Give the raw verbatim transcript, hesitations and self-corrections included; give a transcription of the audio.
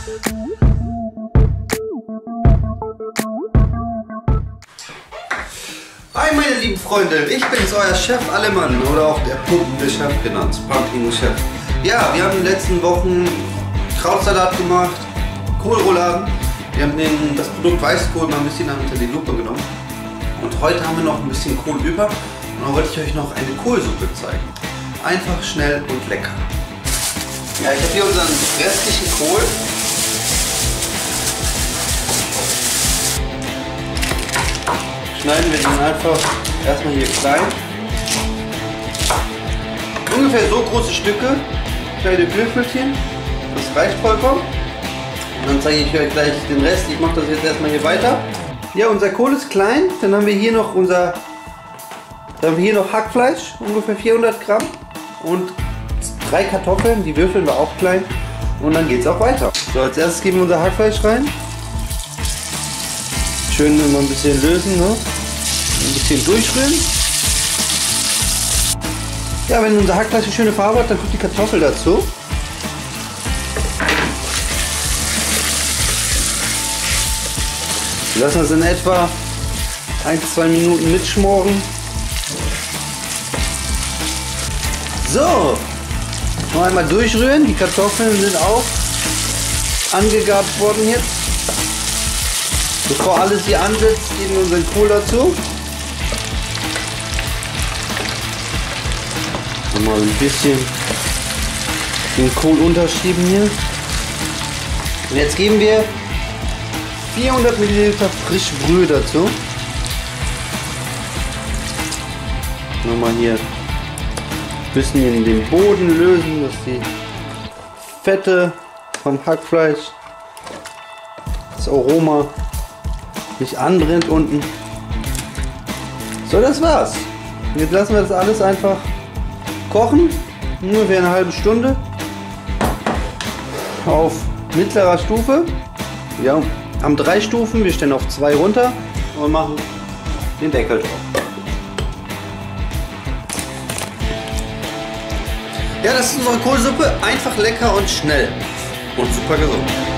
Hi meine lieben Freunde, ich bin's, euer Chef Allemann oder auch der pumpende Chef genannt, Pumping Chef. Ja, wir haben in den letzten Wochen Krautsalat gemacht, Kohlrouladen. Wir haben den, das Produkt Weißkohl mal ein bisschen unter die Lupe genommen. Und heute haben wir noch ein bisschen Kohl über. Und dann wollte ich euch noch eine Kohlsuppe zeigen. Einfach, schnell und lecker. Ja, ich habe hier unseren restlichen Kohl. Schneiden wir den einfach erstmal hier klein. Ungefähr so große Stücke, kleine Würfelchen. Das reicht vollkommen. Und dann zeige ich euch gleich den Rest. Ich mache das jetzt erstmal hier weiter. Ja, unser Kohl ist klein. Dann haben wir hier noch unser, dann haben wir hier noch Hackfleisch, ungefähr vierhundert Gramm. Und drei Kartoffeln, die würfeln wir auch klein. Und dann geht es auch weiter. So, als erstes geben wir unser Hackfleisch rein. Schön immer ein bisschen lösen, ne? Ein bisschen durchrühren. Ja, wenn unser Hackfleisch eine schöne Farbe hat, dann kommt die Kartoffel dazu. Wir lassen das in etwa ein bis zwei Minuten mitschmoren. So, noch einmal durchrühren. Die Kartoffeln sind auch angegarbt worden jetzt. Bevor alles hier ansetzt, geben wir unseren Kohl dazu. Mal ein bisschen den Kohl unterschieben hier. Und jetzt geben wir vierhundert Milliliter Frischbrühe dazu. Nochmal hier ein bisschen in den Boden lösen, dass die Fette vom Hackfleisch, das Aroma nicht anbrennt unten. So, das war's. Und jetzt lassen wir das alles einfach kochen, ungefähr eine halbe Stunde auf mittlerer Stufe. Wir haben drei Stufen, wir stellen auf zwei runter und machen den Deckel drauf. Ja, das ist unsere Kohlsuppe, einfach lecker und schnell und super gesund.